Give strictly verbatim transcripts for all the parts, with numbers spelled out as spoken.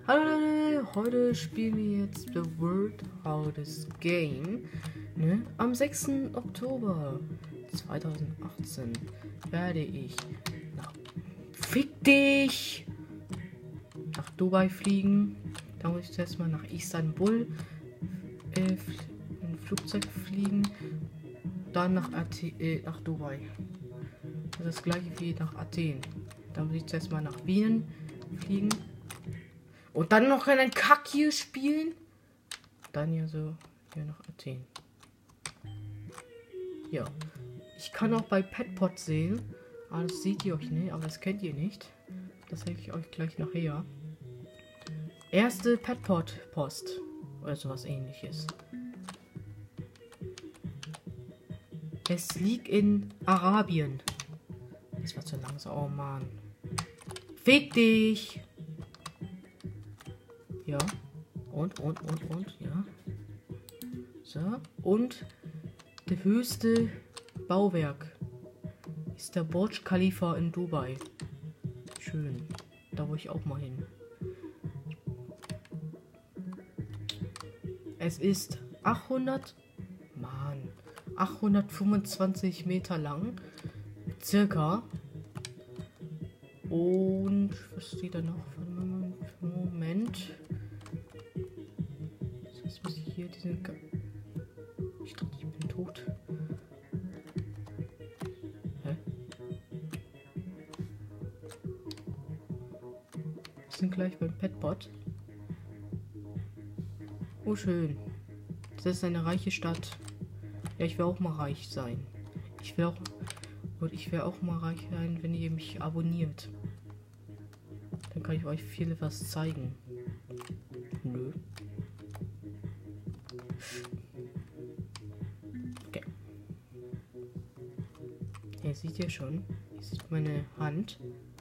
Hallo Leute, heute spielen wir jetzt The World Hardest Game. Ne? Am sechsten Oktober zweitausendachtzehn werde ich nach Fick dich! nach Dubai fliegen. Da muss ich zuerst mal nach Istanbul äh, ein Flugzeug fliegen. Dann nach, Athen, äh, nach Dubai. Das ist das gleiche wie nach Athen. Da muss ich zuerst mal nach Wien fliegen. Und dann noch einen Kack hier spielen. Dann ja so hier nach Athen. Ja. Ich kann auch bei Petpot sehen. Ah, das seht ihr euch nicht, aber das kennt ihr nicht. Das zeige ich euch gleich nachher. Erste Petpot-Post. Oder sowas ähnliches. Es liegt in Arabien. Das war zu langsam. Oh Mann. Fick dich! Ja. Und, und, und, und, ja. So. Und der höchste Bauwerk ist der Burj Khalifa in Dubai. Schön. Da wo ich auch mal hin. Es ist achthundert, Mann, achthundertfünfundzwanzig Meter lang. Circa. Und was steht da noch? Moment. Jetzt muss ich hier diesen. Ga ich dachte, ich bin tot. Hä? Wir sind gleich beim Petpot. Oh, schön. Das ist eine reiche Stadt. Ja, ich will auch mal reich sein. Ich will auch. Und ich will auch mal reich sein, wenn ihr mich abonniert. Dann kann ich euch viel was zeigen. Nö. Okay. Hier seht ihr schon. Hier sieht meine Hand.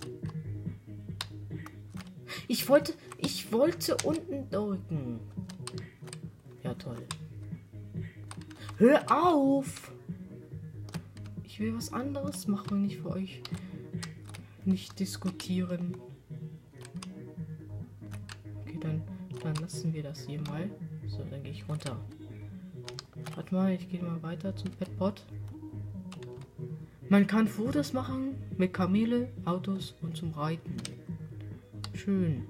Ich wollte. Ich wollte unten drücken. Ja, toll. Hör auf! Ich will was anderes machen, nicht für euch. Nicht diskutieren. Okay, dann, dann lassen wir das hier mal. So, dann gehe ich runter. Warte mal, ich gehe mal weiter zum Petpot. Man kann Fotos machen mit Kamele, Autos und zum Reiten. Schön.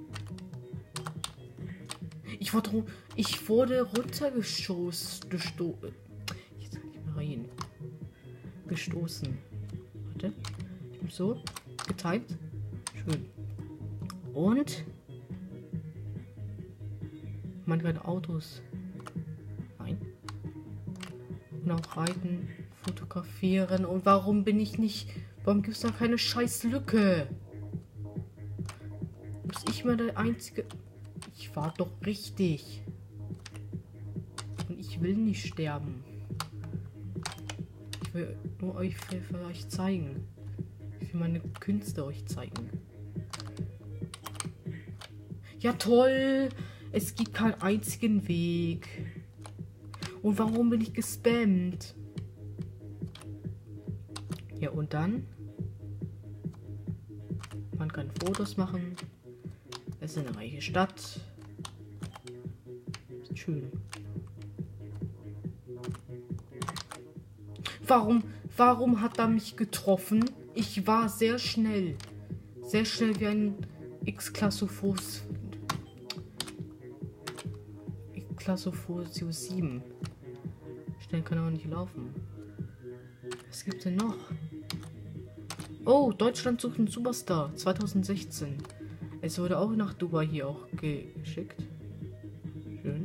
Ich wurde, ich wurde runtergestoßen. Gesto Jetzt kann ich mal reden. Gestoßen. Warte. Ich bin so getimt. Schön. Und man kann Autos. Nein. Und auch reiten, fotografieren. Und warum bin ich nicht. Warum gibt es da keine scheiß Lücke? Muss ich mal der einzige. Ich war doch richtig. Und ich will nicht sterben. Ich will nur euch für, für euch zeigen. Ich will meine Künste euch zeigen. Ja toll. Es gibt keinen einzigen Weg. Und warum bin ich gespammt? Ja und dann? Man kann Fotos machen. Es ist eine reiche Stadt. Ist schön. Warum, warum hat er mich getroffen? Ich war sehr schnell. Sehr schnell wie ein X-Klassophos. X-Klassophos sieben. Schnell kann er auch nicht laufen. Was gibt's denn noch? Oh, Deutschland sucht einen Superstar. zweitausendsechzehn. Es wurde auch nach Dubai hier auch geschickt. Schön.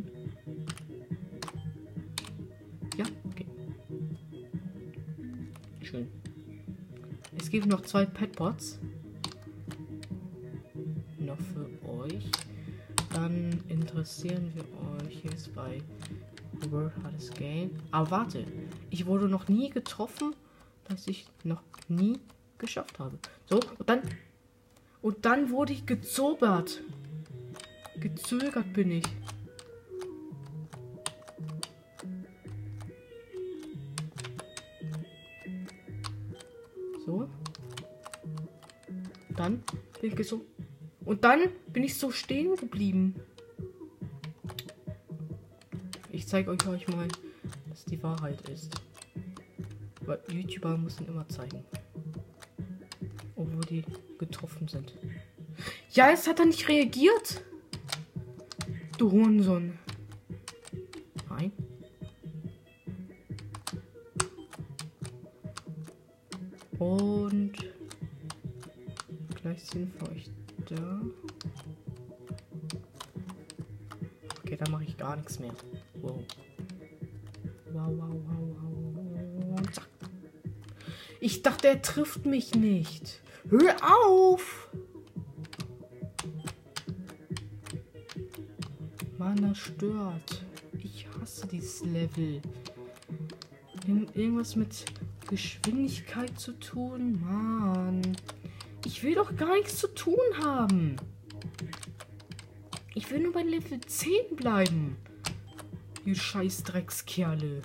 Ja, okay. Schön. Es gibt noch zwei Petpots. Noch für euch. Dann interessieren wir euch jetzt bei World Hardest Game. Aber warte, ich wurde noch nie getroffen, dass ich noch nie geschafft habe. So, und dann. Und dann wurde ich gezobert. Gezögert bin ich. So. Dann bin ich so. Und dann bin ich so stehen geblieben. Ich zeige euch, euch mal, dass die Wahrheit ist. Weil YouTuber müssen immer zeigen. Obwohl die getroffen sind. Ja, es hat er nicht reagiert. Du Hurensohn. Nein. Und gleich sind wir euch da. Okay, da mache ich gar nichts mehr. Wow. Wow, wow, wow, wow. Und zack. Ich dachte, er trifft mich nicht. Hör auf! Mann, das stört. Ich hasse dieses Level. Ir- Irgendwas mit Geschwindigkeit zu tun? Mann. Ich will doch gar nichts zu tun haben. Ich will nur bei Level zehn bleiben. Ihr scheiß Dreckskerle.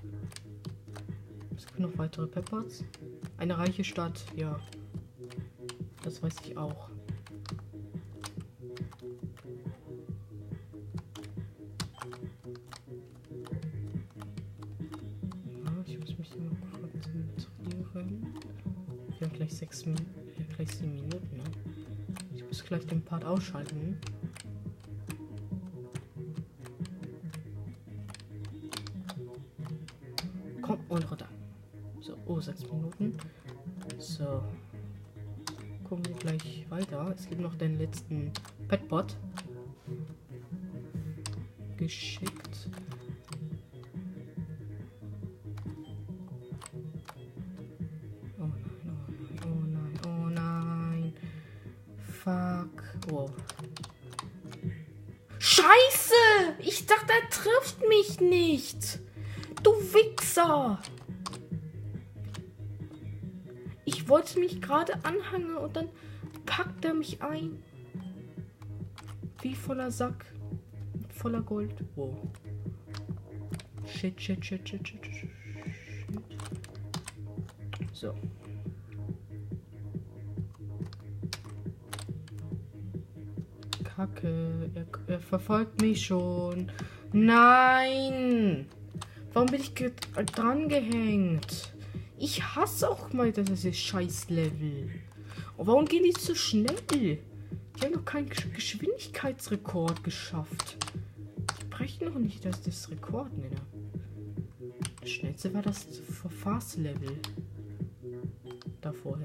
Es gibt noch weitere Peppards. Eine reiche Stadt, ja. Das weiß ich auch. Ja, ich muss mich immer konzentrieren. Wir haben gleich sechs Minuten, gleich sieben Minuten, ne? Ich muss gleich den Part ausschalten. Komm, und runter. So, oh, sechs Minuten. So. Gucken wir gleich weiter. Es gibt noch den letzten Petbot. Geschickt. Oh nein, oh nein, oh nein, oh nein. Fuck. Oh. Scheiße! Ich dachte, er trifft mich nicht. Du Wichser! Ich wollte mich gerade anhangen und dann packt er mich ein. Wie voller Sack. Voller Gold. Wow. Shit, shit, shit, shit, shit, shit. So. Kacke. Er, er verfolgt mich schon. Nein! Warum bin ich dran gehängt? Ich hasse auch mal das Scheiß-Level. Und warum gehen die so schnell? Die haben doch keinen Geschwindigkeitsrekord geschafft. Ich breche noch nicht, dass das Rekord nenne. Das schnellste war das Fast-Level. Da vorhin.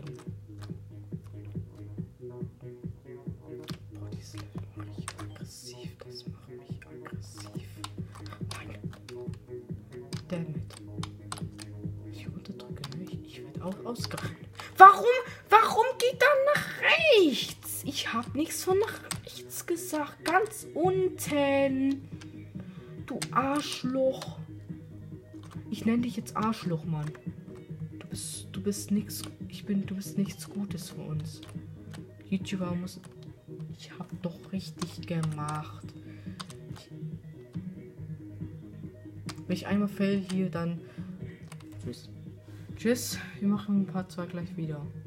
Boah, dieses Level macht mich aggressiv. Das macht mich aggressiv. Nein. Damn it. Ich unterdrücke mich. Ich werde auch ausgerechnet. Warum? Warum geht er nach rechts? Ich habe nichts von nach rechts gesagt. Ganz unten. Du Arschloch. Ich nenne dich jetzt Arschloch, Mann. Du bist, du bist nichts. Ich bin, du bist nichts Gutes für uns. YouTuber muss. Ich habe doch richtig gemacht. Ich, wenn ich einmal fäll hier, dann. Tschüss. Tschüss. Wir machen Part zwei gleich wieder.